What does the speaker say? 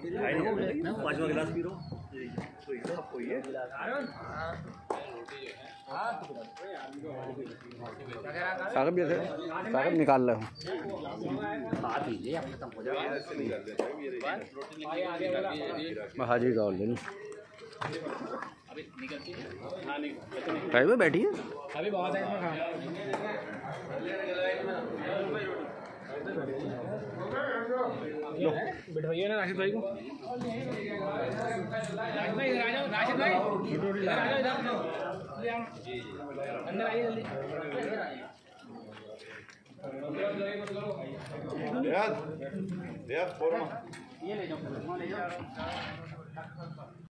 पांचवा गिलास P low. सागर भी सागर निकाल लो। हाजी का लेनी में बैठी है अभी बहुत है इसमें बिठवाइए ना राशिद भाई को। राशिद भाई अंदर आइए जल्दी। रियाज, रियाज, ये ले जाओ।